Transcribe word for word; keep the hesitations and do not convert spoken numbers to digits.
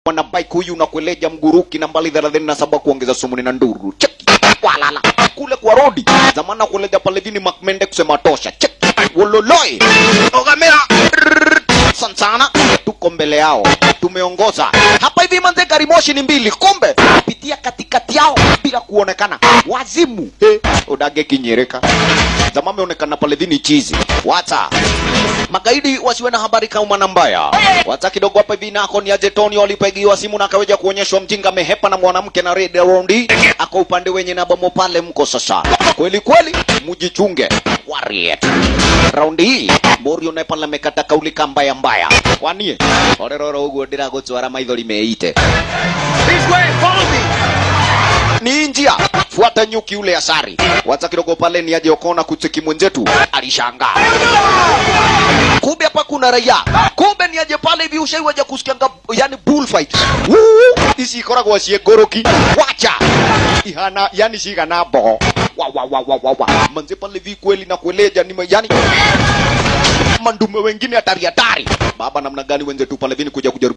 pana bike huyu na kueleja mguruki nambali thelathini na saba kuongeza sumuni na nduru. Cheki walala kule kwa rodi zamana kueleja pale vini makmende kusema tosha. Cheki wololoi ogamera sansana tuko mbele yao tumeongoza hapa hivi manze. Gari moshi ni mbili kumbe pitia katikati yao bila kuonekana. Wazimu he udage kinyereka zamame onekana pale vini chizi wata magaidi wasiwe na habari kama na mbaya. Wata kidogo hapa hivi nako ni aje Tony walipigiwa simu na akaweja kuonyeshwa mjinga mehepa na mwanamke na red round ako upande wenye na bomo pale. Mko sasa kweli kweli mujichunge Warrior round hii Morio na pala mekata kauli kambaya mbaya kwani oreroro ugo ndira gutwara maithori meite This way, follow me. ni njia fuata nyuki ule asari. Wata kidogo pale ni aje Okona kutiki mwenzetu alishangaa kumbe hapa kuna raia. Kumbe ni aje pale hivi ushai waje kusikianga yani bullfight isi koragwa cie goroki wacha ihana yani shiga na bo wa wa wa wa wa manze pale hivi kweli na kueleja ni yani mandume wengine hatari hatari baba namna gani wenzetu pale vini kuja kujaribu